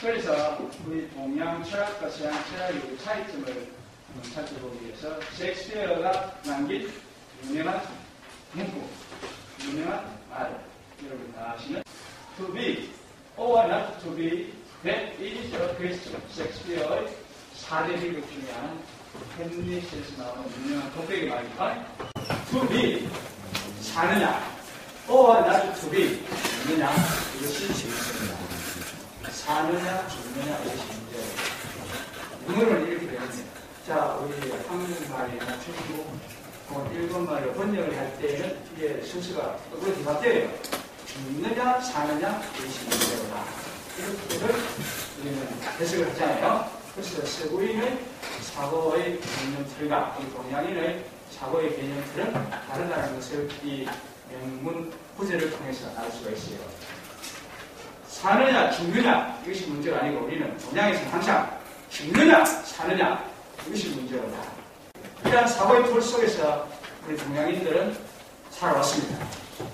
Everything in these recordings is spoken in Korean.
그래서 우리 동양 철학과 서양 철학의 차이점을 살펴보기 위해서 셰익스피어가 남긴 유명한 문구, 유명한 말, 여러분 다 아시는 to be or not to be, that is a question. 셰익스피어의 4대 비극 중에 하나는 햄릿에서 나오는 유명한 독백의 말이니까 to be, 사느냐, or not to be, 죽느냐, 이것이 질문입니다. 사느냐, 죽느냐, 이것이 문제예요. 문어는 이렇게 되었습니다. 자, 우리 한국말이나 중국, 일본말로 번역을 할 때는 이게 순서가 그렇게 바뀌어요. 죽느냐, 사느냐, 이것이 문제다. 이렇게를 우리는 해석을 하잖아요. 그래서 서구인의 사고의 개념 틀과 이 동양인의 사고의 개념 틀은 다르다는 것을 이 명문 구제를 통해서 알 수가 있어요. 사느냐, 죽느냐, 이것이 문제가 아니고 우리는 동양에서는 항상 죽느냐, 사느냐, 이것이 문제로다. 이러한 사고의 틀 속에서 우리 동양인들은 살아왔습니다.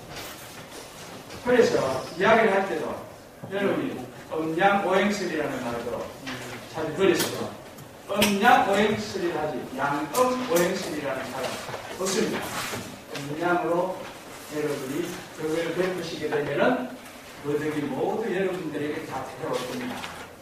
그래서 이야기를 할 때도 여러분이 음양오행설이라는 말도 자주 들으시죠. 음양오행설이를 하지 양음오행설이라는 말은 없습니다. 음양으로 여러분이 덕을 베푸시게 되면은 그 덕이 모두 여러분들에게 다 필요할 겁니다.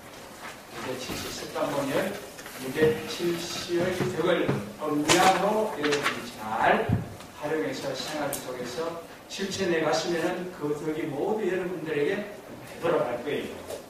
이제 70 습관본열 이제 70의 덕을 음양으로 여러분이 잘 활용해서 생활 속에서 실천해 가시면은 그 덕이 모두 여러분들에게 돌아갈 거예요.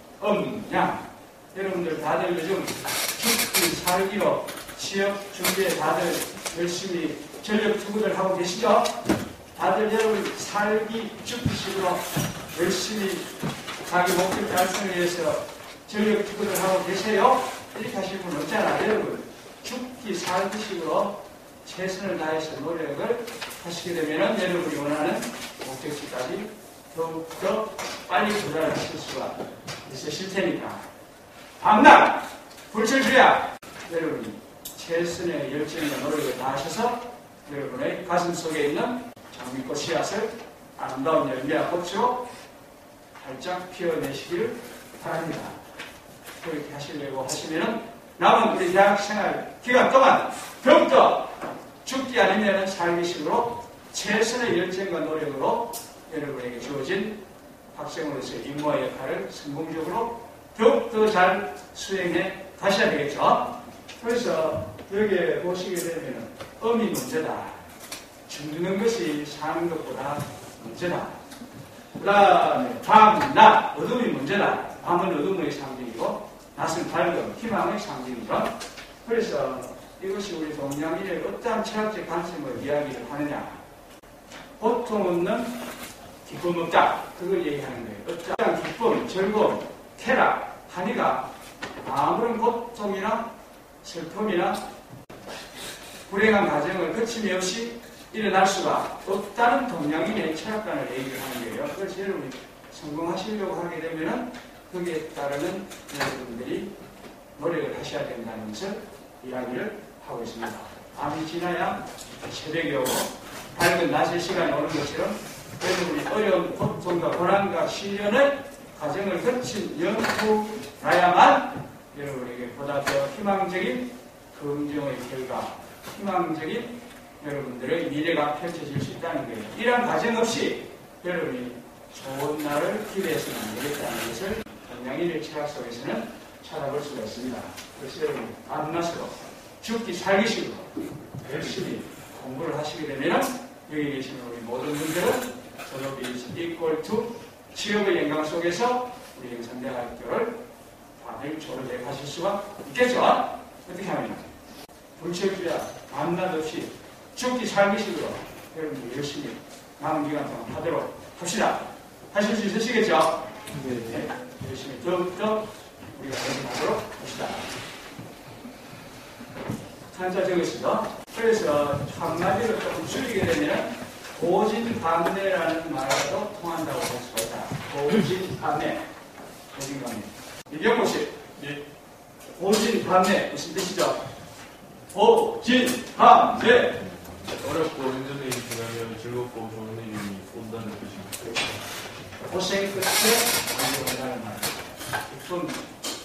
음양. 여러분들 다들 요즘 죽기 살기로 취업 준비에 다들 열심히 전력 투구를 하고 계시죠? 다들 여러분 살기 죽기식으로 열심히 자기 목표 달성을 위해서 전력 투구를 하고 계세요? 이렇게 하실 분 없잖아요. 여러분 죽기 살기식으로 최선을 다해서 노력을 하시게 되면 여러분이 원하는 목적지까지 더욱더 빨리 도달하실 수가 있으실 테니까. 밤낮 불철주야 여러분이 최선의 열정과 노력을 다하셔서 여러분의 가슴 속에 있는 장미꽃 씨앗을 아름다운 열매와 꽃으로 활짝 피워내시기를 바랍니다. 그렇게 하시려고 하시면 남은 우리 대학생활 기간 동안 더욱더 죽기 아니면 살기식으로 최선의 열정과 노력으로 여러분에게 주어진 학생으로서의 임무와 역할을 성공적으로 더욱더 잘 수행해 가셔야 되겠죠. 그래서 여기에 보시게 되면 음이 문제다. 죽는 것이 사는 것보다 문제다. 그 다음에 밤, 낮, 어둠이 문제다. 밤은 어둠의 상징이고 낮은 밝음, 희망의 상징이죠. 그래서 이것이 우리 동양인의 어떠한 철학적 관점으로 이야기를 하느냐. 고통 없는 기쁨 없다. 그걸 얘기하는 거예요. 어떠한 기쁨, 즐거움, 쾌락, 한이가 아무런 고통이나 슬픔이나 불행한 과정을 거침이 없이 일어날 수가 없다는 동양인의 철학관을 얘기를 하는 거예요. 그래서 여러분이 성공하시려고 하게 되면은 거기에 따르는 여러분들이 노력을 하셔야 된다는 것을 이야기를 하고 있습니다. 밤이 지나야 새벽이 오고 밝은 낮의 시간이 오는 것처럼 여러분이 어려운 고통과 고난과 시련의 과정을 거친 연후라야만 여러분에게 보다 더 희망적인 긍정의 결과, 희망적인 여러분들의 미래가 펼쳐질 수 있다는 거예요. 이러한 과정 없이 여러분이 좋은 날을 기대해서는 안 되겠다는 것을 동양인의 철학 속에서는 찾아볼 수가 있습니다. 그래서 여러분 밤낮으로 죽기 살기식으로 열심히 공부를 하시게 되면 여기 계시는 우리 모든 분들은 졸업이 equal to 취업의 영광 속에서 우리 영산대학교를 다들 졸업해 가실 수가 있겠죠? 어떻게 하면 불철주야 밤낮 없이 죽기 살기식으로 여러분들 열심히 남은 기간 동안 하도록 합시다. 하실 수 있으시겠죠? 네. 열심히 더욱더 우리가 연습하도록 합시다. 한자 적으시죠? 그래서 한마디로 조금 줄이게 되면 고진감래라는 말도 통한다고 할 수가 있다. 고진감래. 고진감래. 이경호 씨. 예. 고진감래 무슨 뜻이죠? 고진감래. 어렵고 힘든 일이 지나면 즐겁고 좋은 일이 온다는 뜻입니다. 고생 끝에 완료한다는 말. 깊은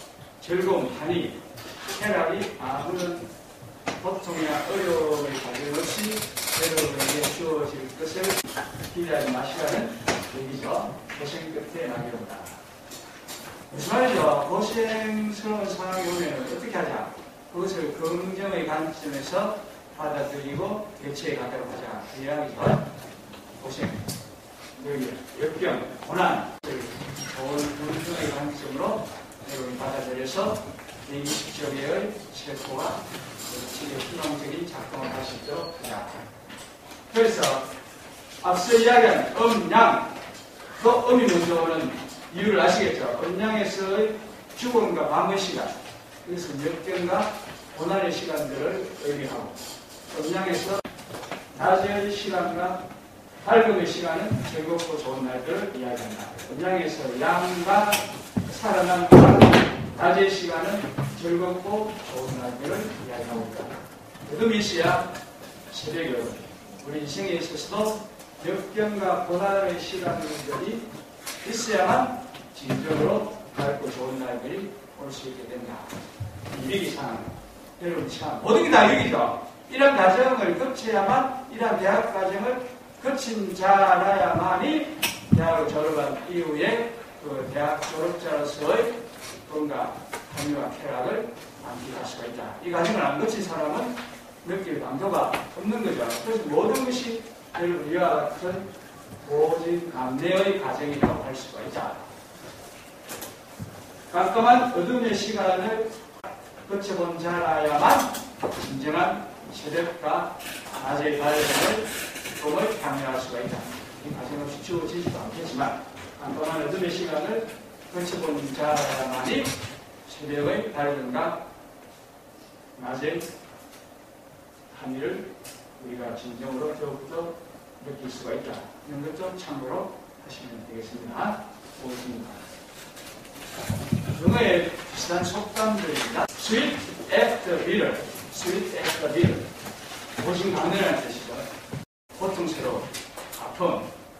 즐거움, 한이, 쾌락이 아무런 고통이나 어려움을 가진 없이 여러분에게 주어질 것을 기대하지 마시라는 얘기죠. 고생 끝에 나게온다. 무슨 말이죠? 고생스러운 상황이 오면 어떻게 하자? 그것을 긍정의 관점에서 받아들이고 대처해 가도록 하자. 그 이야기죠. 고생, 역경, 고난, 좋은 긍정의 관점으로 여러분이 받아들여서 대기식적의 세포가 희망적인 작동을 할 수 있도록 하자. 그래서 앞서 이야기한 음양, 또 음이 먼저 오는 이유를 아시겠죠? 음양에서의 죽음과 방의 시간, 그래서 역경과 고난의 시간들을 의미하고, 음양에서 낮의 시간과 밝음의 시간은 즐겁고 좋은 날들을 이야기한다. 음양에서 양과 살아남과 낮의 시간은 즐겁고 좋은 날들을 이야기하고 있다. 어둠이 있어야 새벽이 오고, 우리 인생에 있어서도 역경과 고난의 시간들이 있어야만 진정으로 밝고 좋은 날들이 올 수 있게 된다. 위기 상황, 여러분 참 모든 게 다 위기죠. 이런 과정을 거쳐야만, 이런 대학 과정을 거친 자라야만이 대학을 졸업한 이후에 그 대학 졸업자로서의 뭔가 한의와 쾌락을 만끽할 수가 있다. 이 과정을 안 거친 사람은 느낄 감도가 없는 거죠. 그래서 모든 것이 여러분 이와 같은 고진 감내의 과정이라고 할 수가 있다. 깜깜한 어둠의 시간을 거쳐본 자라야만 진정한 새벽과 낮의 밝음을 꿈을 향유할 수가 있다. 이 과정 없이 주어지지도 않겠지만 깜깜한 어둠의 시간을 거쳐본 자라야만이 새벽의 밝음과 낮의 함의를 우리가 진정으로 더욱더 느낄 수가 있다. 이런 것 좀 참고로 하시면 되겠습니다. 보겠습니다. 영어의 비슷한 속담들입니다. Sweet after bitter, sweet after bitter. 고심 강렬한 뜻이죠. 고통스러운 아픔,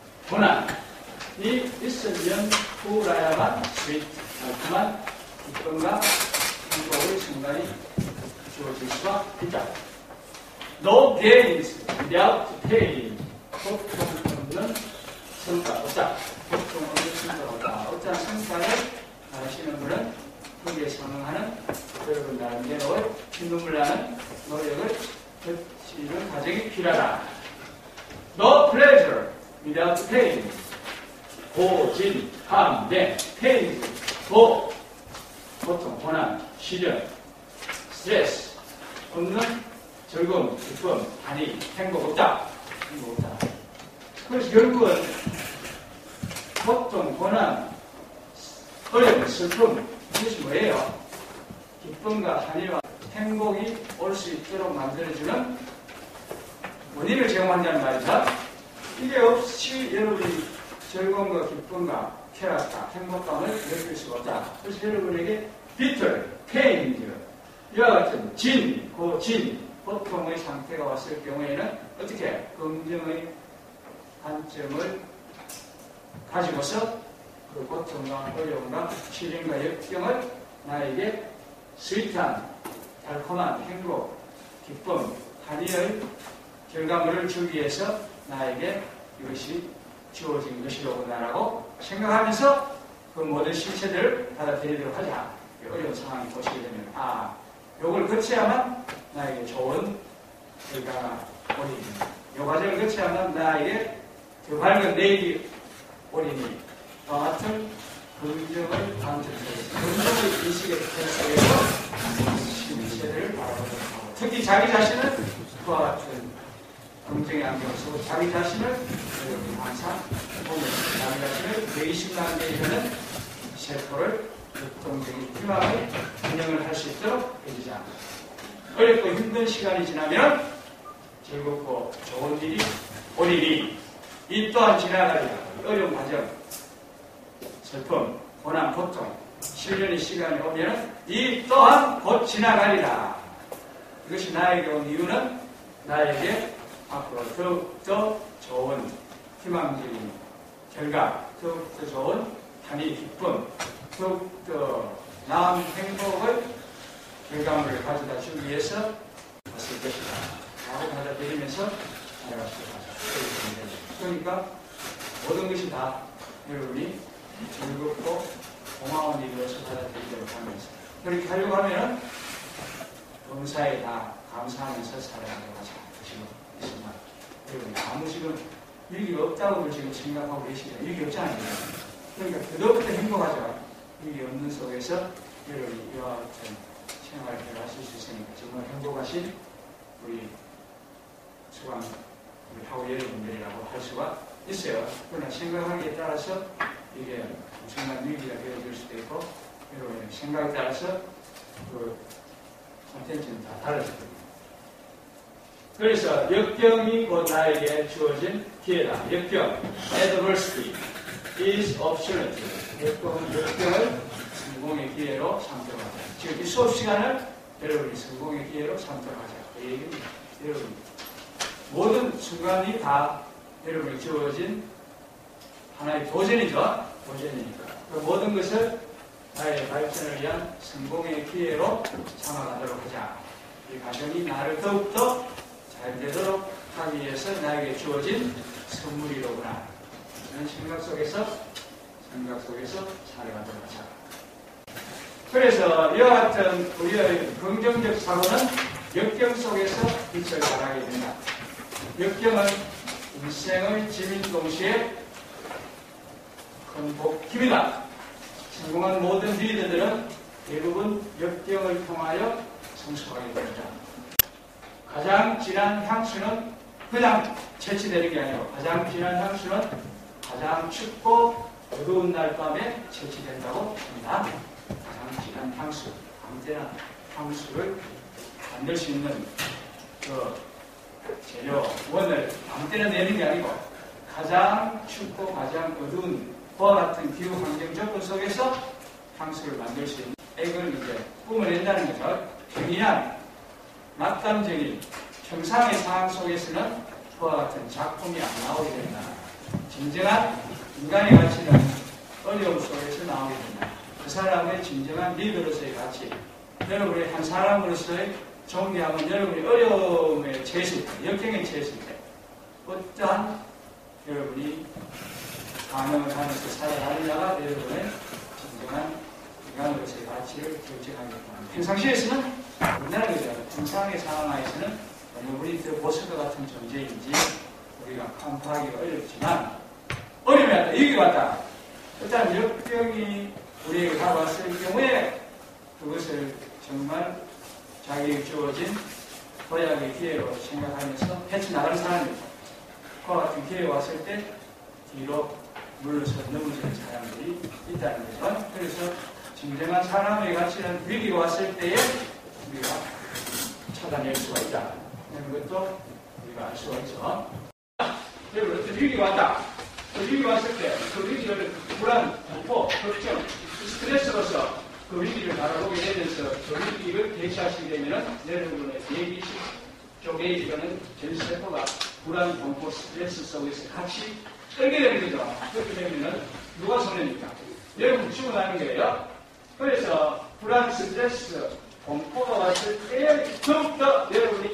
고난이 있으면 후라야만 sweet, 달콤한 기쁨과 행복의 순간이 주어질 수가 있다. No gains without pain. 고통 없는 성과 없다. 고통 없는 성과 없다. 어떠한 성과를 하시는 분은 거기에 선응하는 여러분 나름대로의 피눈물 나는 노력을 거치는 과정이 필요하다. No pleasure without pain. 고진, 감내, pain, 고통, 고난, 시련, 스트레스 없는 즐거움, 기쁨, 한이, 행복 없다. 행복 없다. 그래서 결국은 고통, 고난, 어려움, 슬픔, 이것이 뭐예요? 기쁨과 한이와 행복이 올 수 있도록 만들어주는 원인을 제공한다는 말이죠. 이게 없이 여러분이 즐거움과 기쁨과 쾌락과 행복감을 느낄 수가 없다. 그래서 여러분에게 bitter, pain, 이와 같은 진, 고통의 상태가 왔을 경우에는 어떻게 긍정의 관점을 가지고서 그 고통과 어려움과 시련과 역경을 나에게 스윗한 달콤한 행복, 기쁨, 한의의 결과물을 주기 위해서 나에게 이것이 주어진 것이로구나라고 생각하면서 그 모든 실체들을 받아들이도록 하자. 어려운 상황이 보시게 되면 요걸 거쳐야만 나에게 좋은 결과가 오리니, 요 과정을 거쳐야만 나에게 그 밝은 내일이 오리니, 와 같은 긍정의 관점에서 긍정의 인식의 속에서 실체를 바라보도록 하고, 특히 자기 자신을 그와 같은 긍정의 안경을 쓰고 자기 자신을 항상 보면서 자기 자신을 120만 개 이르는 세포를 역동적인 희망을 운영을 할 수 있도록 해주자. 어렵고 힘든 시간이 지나면 즐겁고 좋은 일이 오리니 이 또한 지나가리라. 어려운 과정, 슬픔, 고난, 고통, 시련의 시간이 오면 이 또한 곧 지나가리라. 이것이 나에게 온 이유는 나에게 앞으로 더욱더 좋은 희망적인 결과, 더욱더 좋은 한이 기쁨, 더욱더 나은 행복을 결과물을 가져다 주기 위해서 왔을 것이다 라고 받아들이면서 살아갈 수 있다. 그러니까 모든 것이 다 여러분이 즐겁고 고마운 일로서 받아들이도록 하면서 그렇게 하려고 하면 범사에 다 감사하면서 살아가도록 하자. 지금 있습니다. 여러분 아무 지금 위기가 없다고 지금 생각하고 계시죠? 위기 없잖아요. 그러니까 더욱더 행복하죠. 위기 없는 속에서 여러분이 이와 같은 생활을 해가실 수 있으니까 정말 행복하신 우리 수강 우리 학우 여러분들이라고 할 수가 있어요. 그러나 생각하기에 따라서 이게 엄청난 위기가 되어질 수도 있고 여러분의 생각에 따라서 그 콘텐츠는 다 달라지거든요. 그래서 역경이 곧 나에게 주어진 기회다. 역경, adversity is opportunity. 역경을 성공의 기회로 삼도록 하자. 지금 이 수업 시간을 여러분이 성공의 기회로 삼도록 하자. 이 얘기입니다. 여러분 모든 순간이 다 여러분이 주어진 하나의 도전이죠. 도전이니까. 그 모든 것을 나의 발전을 위한 성공의 기회로 삼아가도록 하자. 이 과정이 나를 더욱더 잘 되도록 하기 위해서 나에게 주어진 선물이로구나. 이런 생각 속에서 살아가도록 하자. 그래서 이와 같은 우리의 긍정적 사고는 역경 속에서 빛을 발하게 된다. 역경은 인생의 짐인 동시에 큰 복입니다. 성공한 모든 리더들은 대부분 역경을 통하여 성숙하게 됩니다. 가장 진한 향수는 그냥 채취되는 게 아니고 가장 진한 향수는 가장 춥고 어두운 날 밤에 채취된다고 합니다. 가장 진한 향수, 아무 때나 향수를 만들 수 있는 그 재료, 원을 아무 때나 내는 게 아니고 가장 춥고 가장 어두운 그와 같은 기후 환경 조건 속에서 향수를 만들 수 있는 액을 이제 뿜어낸다는 거죠. 평이한, 낙담적인, 평상의 상황 속에서는 그와 같은 작품이 안 나오게 된다. 진정한 인간의 가치는 어려움 속에서 나오게 된다. 그 사람의 진정한 리더로서의 가치, 여러분의 한 사람으로서의 존경함은 여러분이 어려움에 처했을 때, 역경에 처했을 때 어떠한 여러분이 반응을 하면서 살아가느냐가 여러분의 진정한 인간으로서의 가치를 결정하겠다. 평상시에서는 우리나라 그죠. 평상의 상황하에서는 여러분이 더 보석과 같은 존재인지 우리가 간파하기가 어렵지만 어려우면 위기가 왔다. 일단 역경이 우리에게 다가왔을 경우에 그것을 정말 자기에게 주어진 도약의 기회로 생각하면서 헤쳐나가는 사람이죠. 그와 같은 기회가 왔을 때 뒤로 물러서 넘어지는 사람들이 있다는 거죠. 그래서 진정한 사람의 가치는 위기가 왔을 때에 우리가 찾아낼 수가 있다. 이런 것도 우리가 알 수가 있죠. 여러분, 어떤 위기가 왔다. 그 위기가 왔을 때 그 위기를 불안, 공포, 걱정, 스트레스로서 그 위기를 바라보게 되면서 그 위기를 대처하시게 되면 여러분의 대기식 쪽에 이거는 전세포가 불안, 공포, 스트레스 속에서 같이 떨게 되는 거죠. 그렇게 되면은 누가 손해입니까? 여러분 죽어나는 거예요. 그래서 불안, 스트레스, 공포가 왔을 때 더욱더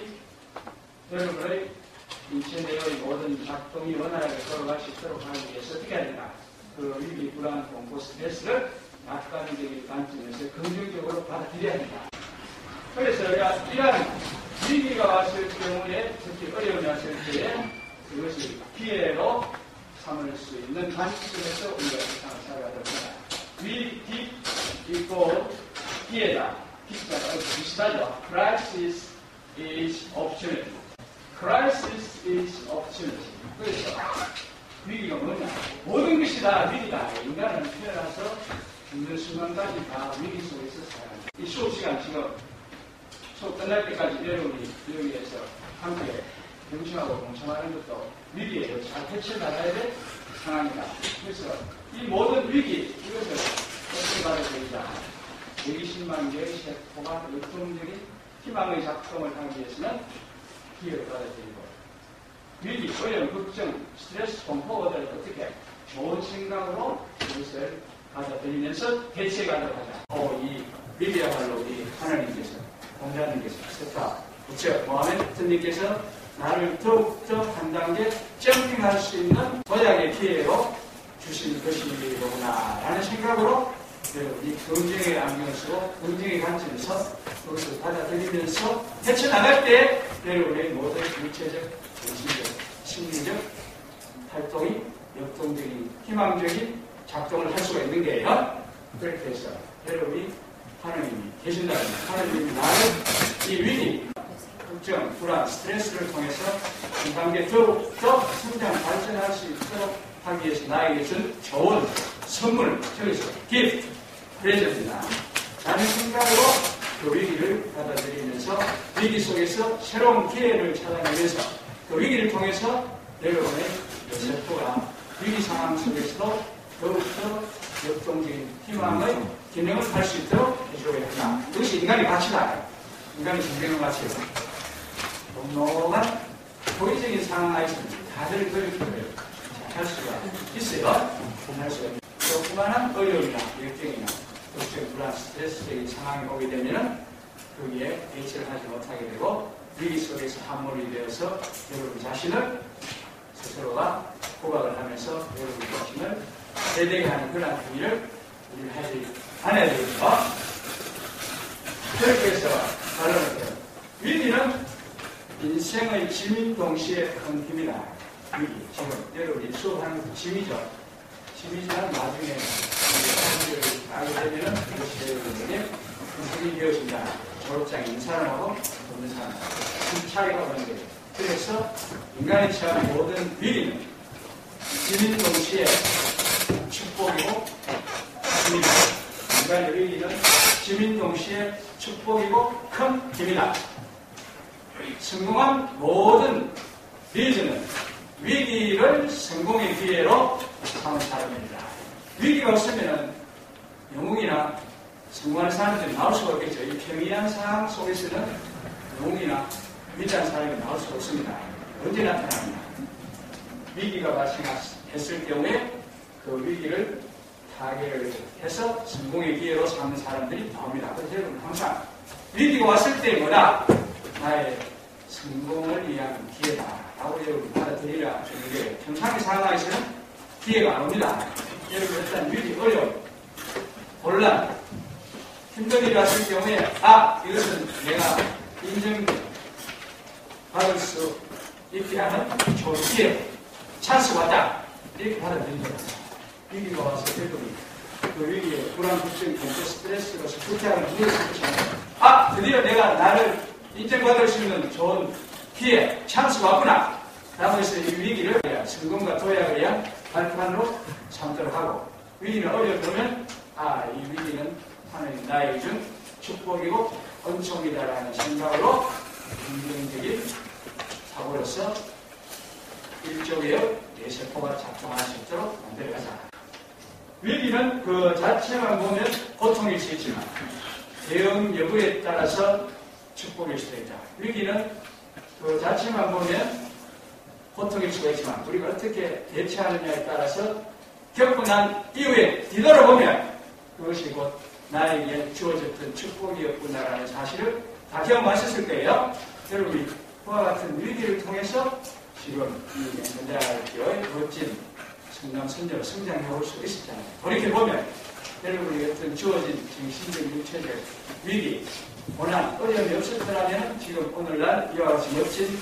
여러분의 인체 내의 모든 작동이 원활하게 돌아갈 수 있도록 하기 위해서 어떻게 해야 되나? 그 위기, 불안, 공포, 스트레스를 낙관적인 관점에서 긍정적으로 받아들여야 합니다. 그래서 이러한 위기가 왔을 경우에 특히 어려움이 왔을 때에 그것을 기회로 삼을 수 있는 관점에서 우리가 세상을 살아가도록 합니다. 위기 있고 기회다. 기회가 비슷하죠. Crisis is opportunity. Crisis is opportunity. 그래서 위기가 뭐냐? 모든 것이 다 위기다. 인간은 태어나서 죽는 순간까지 다 위기 속에서 살아간다. 이 수업 시간 지금 수업 끝날 때까지 여러분이 여기에서 함께 경청하고 공청하는 것도 위기에 잘 헤쳐나가야 될 상황이다. 그래서 이 모든 위기, 이것을 어떻게 받아들이자. 120만 개의 세포가 역동적인 희망의 작동을 하기 위해서는 기회를 받아들이고 위기, 어려움, 걱정, 스트레스, 공포들을 어떻게 좋은 생각으로 이것을 받아들이면서 대체하도록 하자. 이 위기야말로 우리 하나님께서, 공자님께서, 세타, 부처, 모하메드님께서 나를 더욱더 한 단계 점핑할 수 있는 도약의 기회로 주신 것이로구나 라는 생각으로 이 긍정의 안경을 쓰고 긍정의 관점에서 그것을 받아들이면서 헤쳐나갈 때 여러분의 모든 육체적, 정신적, 심리적 활동이 역동적인, 희망적인 작동을 할 수가 있는 거예요. 그렇게 해서 여러분이 하나님이 계신다면 하나님이 나를 이 위기, 걱정, 불안, 스트레스를 통해서 이 단계 더욱더 성장, 발전할 수 있도록 하기 위해서 나에게 준 좋은 선물, 저기서 기프트, 프레젠트다 라는 생각으로 그 위기를 받아들이면서 위기 속에서 새로운 기회를 찾아내면서 그 위기를 통해서 여러분의 세포가 위기 상황 속에서도 더욱더 역동적인 희망의 기능을 할 수 있도록 해줘야 한다. 이것이 인간의 가치다. 인간의 존경의 가치예요. 넉넉한 도의적인 상황에서는 다들 그렇게 할 수가 있어요. 할 수가 있어요. 조그마한 어려움이나 역경이나 걱정, 불안, 스트레스적인 상황이 오게 되면 거기에 대처를 하지 못하게 되고 위기 속에서 함몰이 되어서 여러분 자신을 스스로가 고박을 하면서 여러분 자신을 대대게 하는 그런 행위를 우리는 하지 않아야 되겠죠. 그렇게 해서 말하는 위기는 인생의 짐인 동시에 큰 힘이다. 위기. 지금 여러분이 수업하는 짐이죠. 짐이지만 나중에 하게 되면은 이것이 여러분에게 큰 힘이 되어진다. 졸업장에 있는 사람하고 없는 사람. 큰 차이가 오는 거예요. 그래서 인간이 처한 모든 위기는 짐인 동시에 축복이고 힘이다. 인간의 위기는 짐인 동시에 축복이고 큰 힘이다. 성공한 모든 리즈는 위기를 성공의 기회로 삼은 사람입니다. 위기가 없으면 영웅이나 성공하는 사람들이 나올 수가 없겠죠. 이 평이한 상황 속에서는 영웅이나 위대한 사람이 나올 수가 없습니다. 언제 나타납니다. 위기가 발생했을 경우에 그 위기를 타개를 해서 성공의 기회로 삼는 사람들이 나옵니다. 그래서 여러분 항상 위기가 왔을 때 뭐다? 나의 성공을 위한 기회다라고 여러분 받아들이라 주는 게 평상의 상황에서는 기회가 안 옵니다. 여러분 일단 위기, 어려움, 곤란, 힘든 일이 왔을 경우에 이것은 내가 인정받을 수 있게 하는 좋은 기회, 찬스가 왔다 이렇게 받아들입니다. 위기가 와서 여러분이 그 위기에 불안, 걱정, 공포, 스트레스로서 불쾌함을 누렸을 것이다. 드디어 내가 나를 인정받을 수 있는 좋은 기회, 찬스가 왔구나. 라고 해서 이 위기를 성공과 도약을 위한 발판으로 삼도록 하고 위기는 어려우면 이 위기는 하나님 나에게 준 축복이고 은총이다라는 생각으로 긍정적인 사고로서 일종의 뇌세포가 작동할 수 있도록 만들어가자. 위기는 그 자체만 보면 고통일 수 있지만 대응 여부에 따라서 축복일 수도 있다. 위기는 그 자체만 보면 고통일 수가 있지만 우리가 어떻게 대처하느냐에 따라서 겪고 난 이후에 뒤돌아보면 그것이 곧 나에게 주어졌던 축복이었구나라는 사실을 다 경험하셨을 거예요. 여러분이 그와 같은 위기를 통해서 지금 이 현대학교의 멋진 성남선녀로 성장해 올 수 있었잖아요. 돌이켜보면 여러분이 어떤 주어진 정신적, 육체적 위기, 고난, 어려움이 없었더라면 지금 오늘날 이와 같이 멋진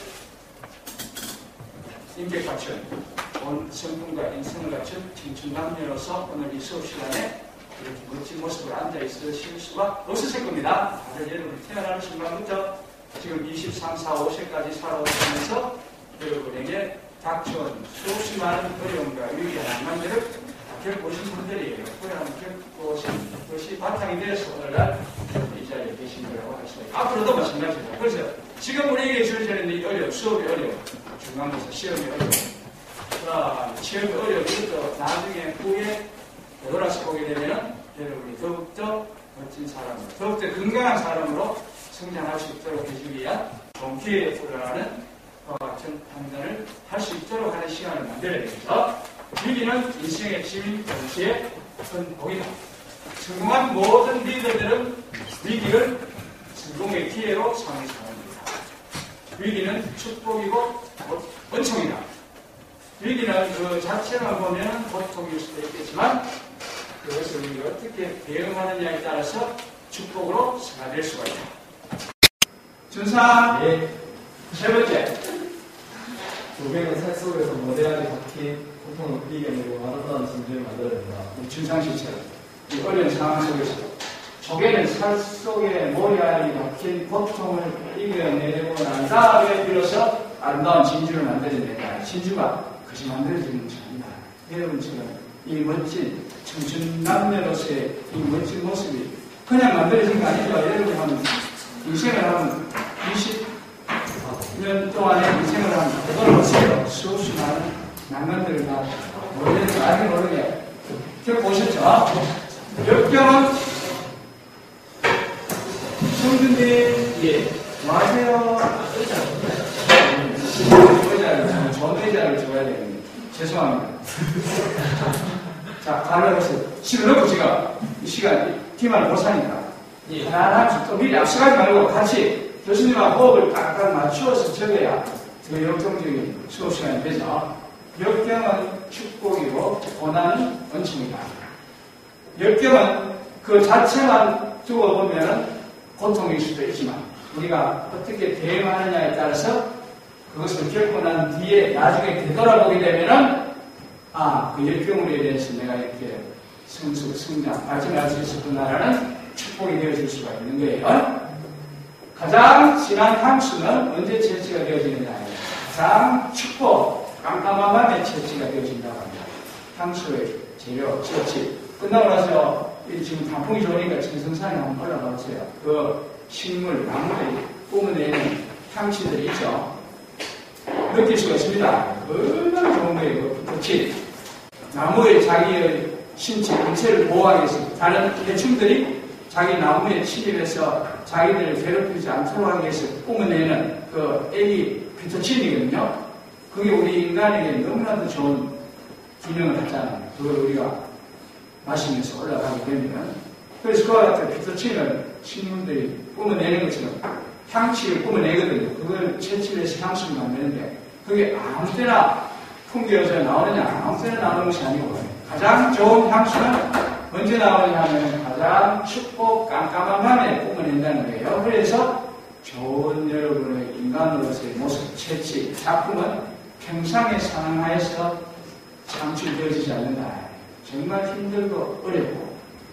인격 갖춘, 온 성품과 인성을 갖춘 청춘 남녀로서 오늘 이 수업 시간에 이렇게 멋진 모습으로 앉아있으실 수가 없었을 겁니다. 다들 여러분이 태어나는 순간부터 지금 23, 4, 5세까지 살아오면서 여러분에게 닥쳐온 수없이 많은 어려움과 위기와 난관들을 겪어오신 분들이에요. 그러한 겪어오신 것이 바탕이 되어서 오늘날 이 자리에 계신 거라고 할 수가 있고 앞으로도 마찬가지입니다. 그래서 지금 우리에게 주어지는 이 어려움, 수업이 어려움, 중간고사 시험이 어려움, 시험이 어려움, 이것도 나중에 후에 되돌아서 보게 되면 여러분이 더욱더 멋진 사람으로, 더욱더 건강한 사람으로 성장할 수 있도록 해주기 위한 좋은 기회에 들어가는 그와 같은 판단을 할 수 있도록 하는 시간을 만들어야 되겠죠. 위기는 인생의 짐인 동시에 복이다. 성공한 모든 리더들은 위기를 성공의 기회로 삼는 사람입니다. 위기는 축복이고 은총이다. 위기는 그 자체만 보면 고통일 수도 있겠지만 그것을 우리가 어떻게 대응하느냐에 따라서 축복으로 승화될 수가 있다. 준상 예. 세 번째. 조개는 살 속에서 모대하게 박힌 고통을 이겨내고 아름다운 진주를 만들어낸다. 준상 씨처럼 이 어려운 상황 속에서 조개는 살 속에 모래알이 박힌 고통을 이겨내고 난 다음에 비로소 아름다운 진주를 만들어낸다. 진주가 그것이 만들어지는 것이 아니다. 여러분처럼 이 멋진 청춘 남녀로서의 이 멋진 모습이 그냥 만들어진 거 아니죠. 여러분 하면 인생을 하면 20년 동안의 인생을 하면 되돌아보세요. 수없이 많은 난관들을 다 모르는 알게 모르게 겪어보셨죠? 역경은 성준님 예 뭐하세요? 의자를 좋은 의자를 줘야 되겠네. 죄송합니다. 자, 가려보세요. 실을 넣고 제가 이 시간 팀을 못 사니까 하나하나 또 미리 앞서가지 말고 같이 교수님하고 호흡을 딱딱 맞추어서 적어야 더 역동적인 수업 시간이 되죠. 역경은 축복이고 고난은 은총이다. 역경은 그 자체만 두고 보면 고통일 수도 있지만 우리가 어떻게 대응하느냐에 따라서 그것을 겪고 난 뒤에 나중에 되돌아보게 되면은 그 역경으로 인해서 내가 이렇게 성장, 발전할 수 있었구나라는 축복이 되어질 수가 있는 거예요. 가장 진한 향수는 언제 채취가 되어지느냐. 가장 춥고 깜깜한 밤에 채취가 되어진다고 합니다. 향수의 재료, 채취. 끝나고 나서 지금 단풍이 좋으니까 청성산에 한번 올라가 보세요. 그 식물, 나무들이 뿜어내는 향취들이 있죠. 느낄 수가 있습니다. 얼마나 좋은 거예요. 그렇지. 나무의 자기의 신체, 인체를 보호하기 위해서 다른 해충들이 자기 나무에 침입해서 자기들을 괴롭히지 않도록 하기 위해서 뿜어내는 그 액이 피토친이거든요. 그게 우리 인간에게 너무나도 좋은 기능을 하잖아요. 그걸 우리가 마시면서 올라가게 되면. 그래서 그와 같은 피토친을 식물들이 뿜어내는 것처럼 향취를 뿜어내거든요. 그걸 채취를 해서 향수를 만드는데 그게 아무 때나 풍겨져 나오느냐, 아무 때나 나오는 것이 아니고 가장 좋은 향수는 언제 나오느냐 하면 가장 춥고 깜깜한 밤에 뿜어낸다는 거예요. 그래서 좋은 여러분의 인간으로서의 모습, 채취, 작품은 평상의 상황하에서 창출되어지지 않는다. 정말 힘들고 어렵고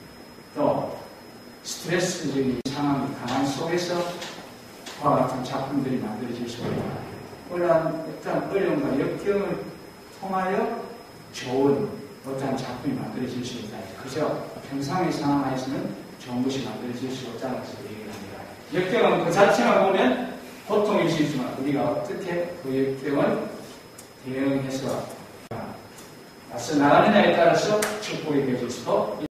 또 스트레스적인 상황, 강한 속에서 그와 같은 작품들이 만들어질 수가 있다. 어떤 어려움과 역경을 통하여 좋은 어떤 작품이 만들어질 수 있다. 그저 평상의 상황에서는 좋은 것이 만들어질 수 없다는 것을 얘기합니다. 역경은 그 자체만 보면 고통일 수 있지만 우리가 어떻게 그 역경을 대응해서 맞서 나가느냐에 따라서 축복이 되어질 수도 있다.